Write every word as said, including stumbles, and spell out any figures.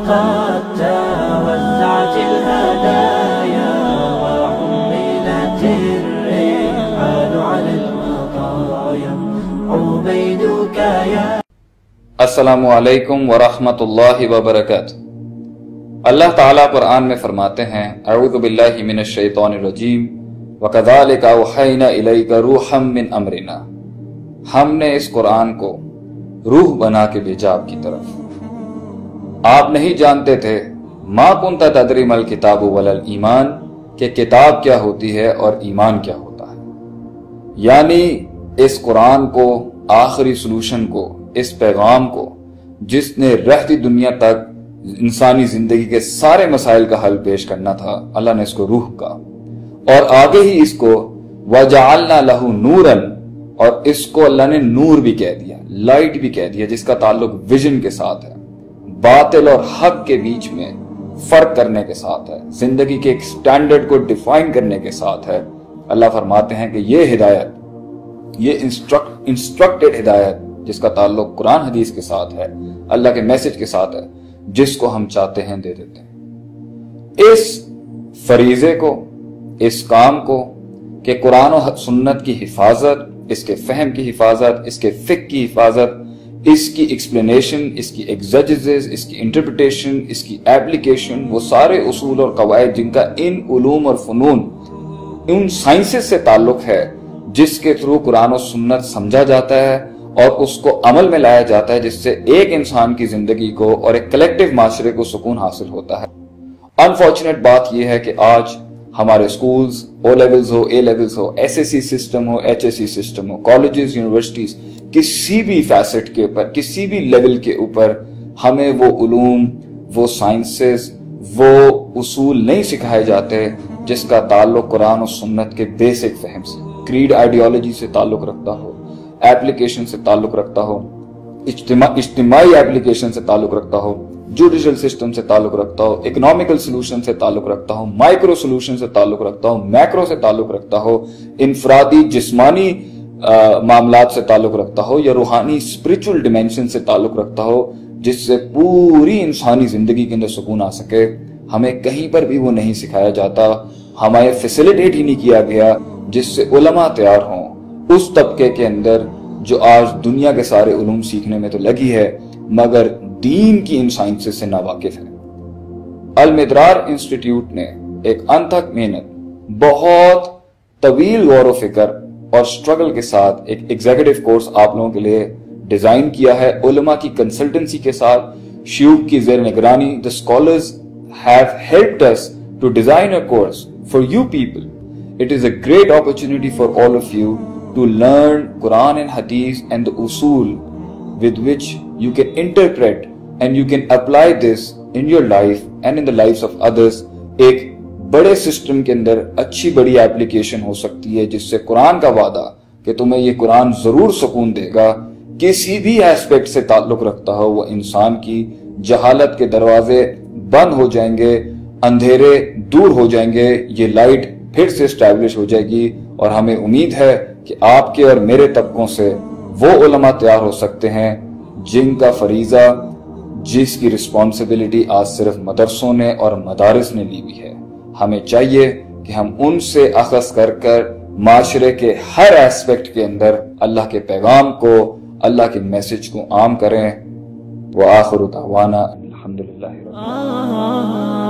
قد توزعت الهدايا وحملت الرحال على المطايا عبيدك يا السلام علیکم ورحمۃ اللہ وبرکاتہ۔ اللہ تعالیٰ قرآن میں فرماتے ہیں اعوذ باللہ من الشیطان الرجیم وَكَذَلِكَ أَوْحَيْنَا إِلَيْكَ رُوحًا مِّنْ أَمْرِنَا، ہم نے اس قرآن کو روح بنا کے بھیجا آپ کی طرف۔ آپ نہیں جانتے تھے مَا كُنْتَ تَدْرِي مَا الْكِتَابُ وَلَا الْإِيمَانُ کہ کتاب کیا ہوتی ہے اور ایمان کیا ہوتا ہے، یعنی اس قرآن کو، آخری سلوشن کو، اس پیغام کو جس نے رہتی دنیا تک انسانی زندگی کے سارے مسائل کا حل پیش کرنا تھا، اللہ نے اس کو روح کہا، اور آگے ہی اس کو وَجَعَلْنَا لَهُ نُورًا، اور اس کو اللہ نے نور بھی کہہ دیا، لائٹ بھی کہہ دیا، جس کا تعلق ویژن کے ساتھ ہے، باطل اور حق کے بیچ میں فرق کرنے کے ساتھ ہے، زندگی کے ایک سٹینڈرڈ کو ڈیفائن کرنے کے ساتھ ہے۔ اللہ فرماتے ہیں کہ یہ ہدایت، یہ انسٹرکٹڈ ہدایت جس کا تعلق قرآن حدیث کے ساتھ ہے، اللہ کے میسج کے ساتھ ہے، جس کو ہم چاہتے ہیں دے دیتے ہیں۔ اس فریضے کو، اس کام کو کہ قرآن و سنت کی حفاظت، اس کے فہم کی حفاظت، اس کے فقہ کی حفاظت، اس کی ایکسپلینیشن، اس کی ایگزیجز، اس کی انٹرپریٹیشن، اس کی ایپلیکیشن، وہ سارے اصول اور قواعد جن کا ان علوم اور فنون، ان سائنسز سے تعلق ہے، جس کے تھرو قرآن و سنت سمجھا جاتا ہے اور اس کو عمل میں لایا جاتا ہے، جس سے ایک انسان کی زندگی کو اور ایک کلیکٹیو معاشرے کو سکون حاصل ہوتا ہے۔ انفارچونیٹ بات یہ ہے کہ آج ہمارے سکولز، او لیولز ہو، اے لیولز ہو، ایس ایس سی سسٹم ہو، ایچ ایس سی سسٹم ہو، کالجز، یونیورسٹیز، کسی بھی فیسٹ کے اوپر، کسی بھی لیول کے اوپر ہمیں وہ علوم، وہ سائنسز، وہ اصول نہیں سکھائے جاتے جس کا تعلق قرآن و سنت کے بیسک فہم سے، کریڈ آئیڈیالوجی سے تعلق رکھتا ہو، ایپلیکیشن سے تعلق رکھتا ہو، اجتماع اجتماعی ایپلیکیشن سے تعلق رکھتا ہو، جوڈیشل سسٹم سے تعلق رکھتا ہو، اکنامیکل سلوشن سے تعلق رکھتا ہو، مائکرو سلوشن سے تعلق رکھتا ہو، میکرو سے تعلق رکھتا ہو، انفرادی جسمانی معاملات سے تعلق رکھتا ہو، یا روحانی اسپرچول ڈیمینشن سے تعلق رکھتا ہو، جس سے پوری انسانی زندگی کے اندر سکون آ سکے، ہمیں کہیں پر بھی وہ نہیں سکھایا جاتا، ہمیں فیسیلیٹیٹ ہی نہیں کیا گیا جس سے علماء تیار ہوں اس طبقے کے اندر جو آج دنیا کے سارے علوم سیکھنے میں تو لگی ہے مگر دین کی ان سائنسز سے ناواقف ہے۔ المدرار انسٹیٹیوٹ نے ایک انتھک محنت، بہت طویل غور و فکر اور سٹرگل کے ساتھ ایک ایگزیکٹو کورس آپ لوگوں کے لیے ڈیزائن کیا ہے، علماء کی کنسلٹنسی کے ساتھ، شیوخ کی زیر نگرانی۔ The scholars have helped us to design a course for you people. It is a great opportunity for all of you to learn Quran and Hadith and the usul with which you can interpret and you can apply this in your life and in the lives of others۔ ایک بڑے system کے اندر اچھی بڑی application ہو سکتی ہے جس سے قرآن کا وعدہ کہ تمہیں یہ قرآن ضرور سکون دے گا، کسی بھی ایسپیکٹ سے تعلق رکھتا ہو، وہ انسان کی جہالت کے دروازے بند ہو جائیں گے، اندھیرے دور ہو جائیں گے، یہ لائٹ پھر سے اسٹیبلش ہو جائے گی، اور ہمیں امید ہے کہ آپ کے اور میرے طبقوں سے وہ علماء تیار ہو سکتے ہیں جن کا فریضہ، جس کی رسپانسبلٹی آج صرف مدرسوں نے اور مدارس نے لی ہوئی ہے۔ ہمیں چاہیے کہ ہم ان سے اخذ کر کر معاشرے کے ہر ایسپیکٹ کے اندر اللہ کے پیغام کو، اللہ کے میسج کو عام کریں۔ وآخر دعوانا الحمدللہ رب العالمین۔